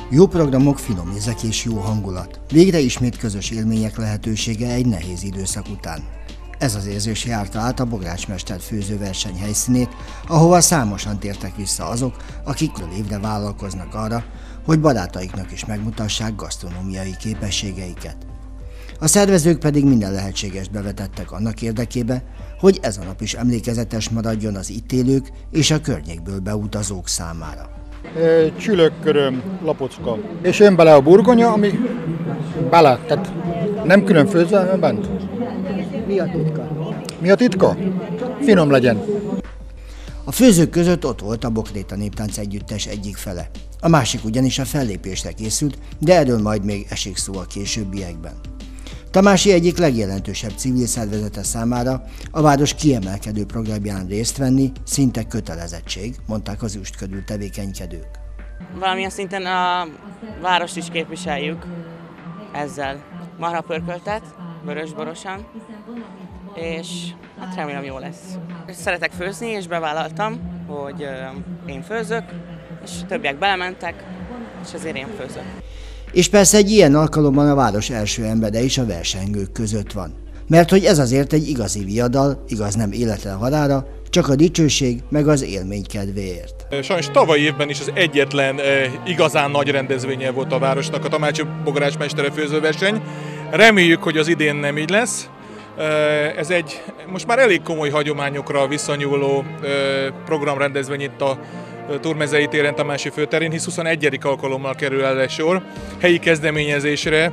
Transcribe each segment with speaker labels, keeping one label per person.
Speaker 1: Jó programok, finom ízek és jó hangulat. Végre ismét közös élmények lehetősége egy nehéz időszak után. Ez az érzés járta át a bográcsmester főzőverseny helyszínét, ahova számosan tértek vissza azok, akik évre vállalkoznak arra, hogy barátaiknak is megmutassák gasztronómiai képességeiket. A szervezők pedig minden lehetségest bevetettek annak érdekébe, hogy ez a nap is emlékezetes maradjon az itt élők és a környékből beutazók számára.
Speaker 2: Csülökköröm, lapocka. És jön bele a burgonya, ami bele, tehát nem külön főzve, hanem bent.
Speaker 1: Mi a titka?
Speaker 2: Mi a titka? Finom legyen.
Speaker 1: A főzők között ott volt a Bokréta Néptánc Együttes egyik fele. A másik ugyanis a fellépésre készült, de erről majd még esik szó a későbbiekben. Tamási egyik legjelentősebb civil szervezete számára a város kiemelkedő programján részt venni szinte kötelezettség, mondták az üst körül tevékenykedők.
Speaker 3: Valamilyen szinten a várost is képviseljük ezzel. Marhapörköltet, vörösborosan, és hát remélem jó lesz. Szeretek főzni, és bevállaltam, hogy én főzök, és többiek belementek, és ezért én főzök.
Speaker 1: És persze egy ilyen alkalommal a város első embere is a versengők között van. Mert hogy ez azért egy igazi viadal, igaz nem életre halálra, csak a dicsőség meg az élmény kedvéért.
Speaker 4: Sajnos tavaly évben is az egyetlen igazán nagy rendezvénye volt a városnak a Tamási bográcsmestere főzőverseny. Reméljük, hogy az idén nem így lesz. Ez egy most már elég komoly hagyományokra visszanyúló programrendezvény itt a Túrmezei téren Tamási főterén, hisz 21. alkalommal kerül erre sor. Helyi kezdeményezésre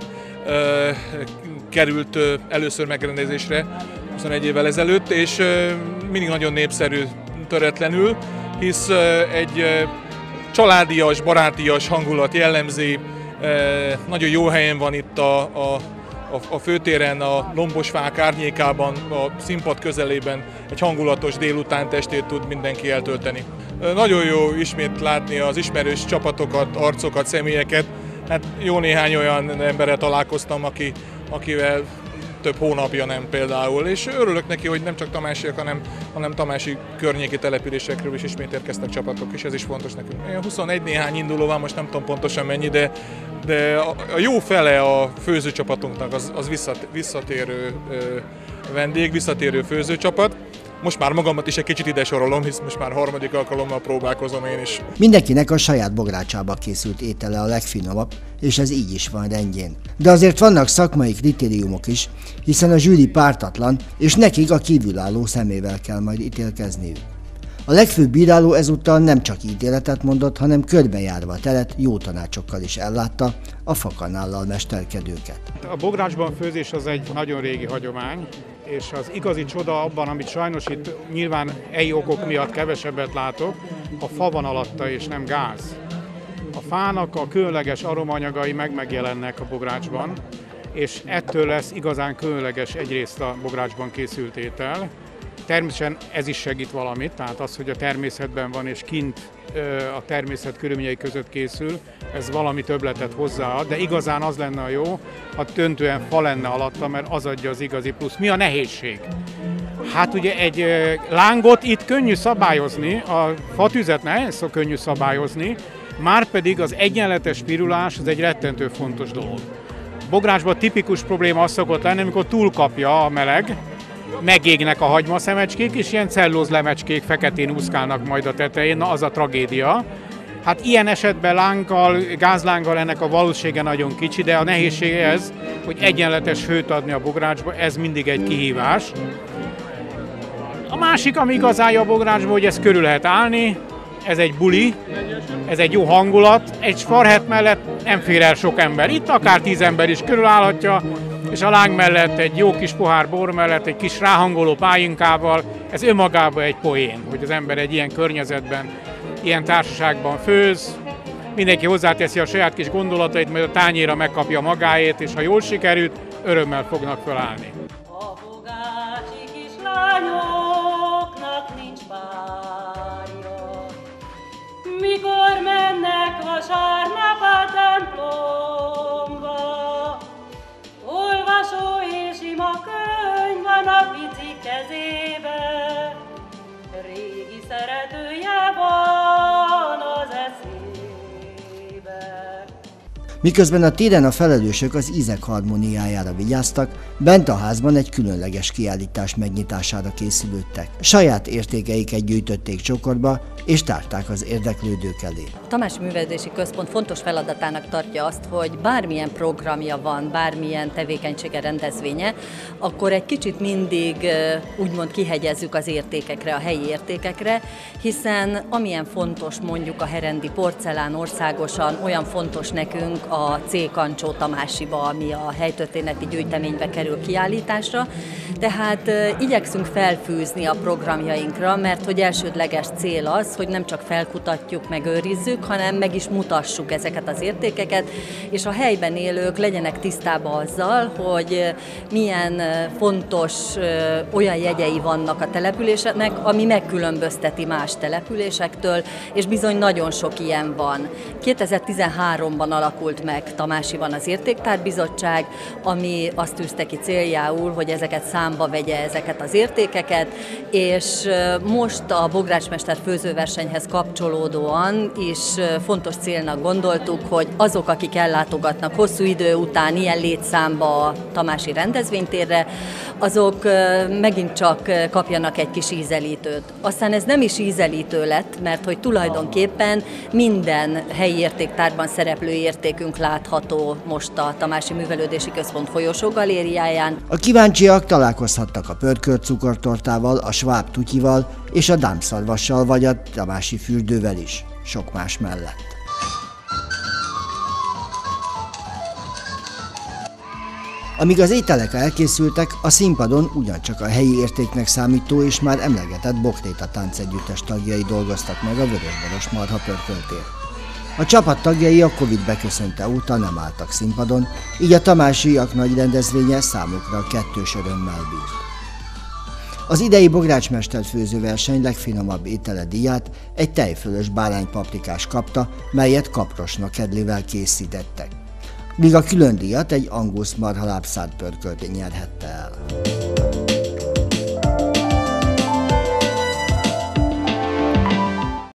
Speaker 4: került először megrendezésre 21 évvel ezelőtt, és mindig nagyon népszerű töretlenül, hisz egy családias, barátias hangulat jellemzi, nagyon jó helyen van itt a főtéren, a lombosfák árnyékában, a színpad közelében egy hangulatos délután testét tud mindenki eltölteni. Nagyon jó ismét látni az ismerős csapatokat, arcokat, személyeket. Hát jó néhány olyan emberrel találkoztam, akivel több hónapja nem például, és örülök neki, hogy nem csak tamásiak, hanem tamási környéki településekről is ismét érkeztek csapatok, és ez is fontos nekünk. 21 néhány induló van, most nem tudom pontosan mennyi, de a jó fele a főzőcsapatunknak az visszatérő vendég, visszatérő főzőcsapat. Most már magamat is egy kicsit ide sorolom, hisz most már harmadik alkalommal próbálkozom én is.
Speaker 1: Mindenkinek a saját bográcsába készült étele a legfinomabb, és ez így is van rendjén. De azért vannak szakmai kritériumok is, hiszen a zsűri pártatlan, és nekik a kívülálló szemével kell majd ítélkezniük. A legfőbb bíráló ezúttal nem csak ítéletet mondott, hanem körbejárva a teret jó tanácsokkal is ellátta a fakanállal mesterkedőket.
Speaker 5: A bográcsban főzés az egy nagyon régi hagyomány, és az igazi csoda abban, amit sajnos itt nyilván helyi okok miatt kevesebbet látok, a fa van alatta és nem gáz. A fának a különleges aromaanyagai megjelennek a bográcsban, és ettől lesz igazán különleges egyrészt a bográcsban készült étel. Természetesen ez is segít valamit, tehát az, hogy a természetben van és kint a természet körülményei között készül, ez valami többletet hozzáad, de igazán az lenne a jó, ha döntően fa lenne alatta, mert az adja az igazi plusz. Mi a nehézség? Hát ugye egy lángot itt könnyű szabályozni, a fatüzet nehéz könnyű szabályozni, márpedig az egyenletes pirulás az egy rettentő fontos dolog. Bográcsban tipikus probléma az szokott lenni, amikor túlkapja a meleg, megégnek a hagymaszemecskék, és ilyen cellózlemecskék feketén úszkálnak majd a tetején, na az a tragédia. Hát ilyen esetben lánggal, gázlánggal ennek a valószínűsége nagyon kicsi, de a nehézség ez, hogy egyenletes hőt adni a bográcsba, ez mindig egy kihívás. A másik, ami igazán jó a bográcsban, hogy ezt körül lehet állni, ez egy buli, ez egy jó hangulat, egy farhet mellett nem fér el sok ember, itt akár 10 ember is körülállhatja, és a láng mellett egy jó kis pohár bor mellett, egy kis ráhangoló pálinkával, ez önmagában egy poén, hogy az ember egy ilyen környezetben, ilyen társaságban főz, mindenki hozzáteszi a saját kis gondolatait, majd a tányéra megkapja magáét, és ha jól sikerült, örömmel fognak felállni.
Speaker 6: A bogácsi kislányoknak nincs párja, mikor mennek vasárnap a templomba, olvasó és ima könyv van a pici kezébe, régi szeretője van az eszébe.
Speaker 1: Miközben a téren a felelősök az ízek harmóniájára vigyáztak, bent a házban egy különleges kiállítás megnyitására készülődtek. Saját értékeiket gyűjtötték csokorba, és tárták az érdeklődők elé.
Speaker 7: A Tamási Művelődési Központ fontos feladatának tartja azt, hogy bármilyen programja van, bármilyen tevékenysége, rendezvénye, akkor egy kicsit mindig úgymond kihegyezzük az értékekre, a helyi értékekre, hiszen amilyen fontos mondjuk a herendi porcelán országosan, olyan fontos nekünk a C. Kancsó Tamásiba, ami a helytörténeti gyűjteménybe kerül kiállításra. Tehát igyekszünk felfűzni a programjainkra, mert hogy elsődleges cél az, hogy nem csak felkutatjuk, megőrizzük, hanem meg is mutassuk ezeket az értékeket, és a helyben élők legyenek tisztában azzal, hogy milyen fontos olyan jegyei vannak a településeknek, ami megkülönbözteti más településektől, és bizony nagyon sok ilyen van. 2013-ban alakult meg Tamásiban az Értéktárbizottság, ami azt tűzte ki céljául, hogy ezeket számba vegye, ezeket az értékeket, és most a bográcsmester főzőversenyhez kapcsolódóan is fontos célnak gondoltuk, hogy azok, akik ellátogatnak hosszú idő után ilyen létszámba a tamási rendezvénytérre, azok megint csak kapjanak egy kis ízelítőt. Aztán ez nem is ízelítő lett, mert hogy tulajdonképpen minden helyi értéktárban szereplő értékünk látható most a Tamási Művelődési Központ folyosó galériáján.
Speaker 1: A kíváncsiak találkozhattak a pörkölt cukortortával, a sváb tutyival és a dámszarvassal vagy a tamási fürdővel is, sok más mellett. Amíg az ételek elkészültek, a színpadon ugyancsak a helyi értéknek számító és már emlegetett Bokréta táncegyüttes tagjai dolgoztak meg a Vörösboros Marha pörköltén. A csapat tagjai a Covid beköszönte óta nem álltak színpadon, így a tamásiak nagy rendezvénye számukra kettős örömmel bírt. Az idei bográcsmester főzőverseny legfinomabb étele díját egy tejfölös báránypaprikás kapta, melyet kaprosna kedlével készítettek, míg a külön díjat egy angusz marhalábszád pörkölt nyerhette el.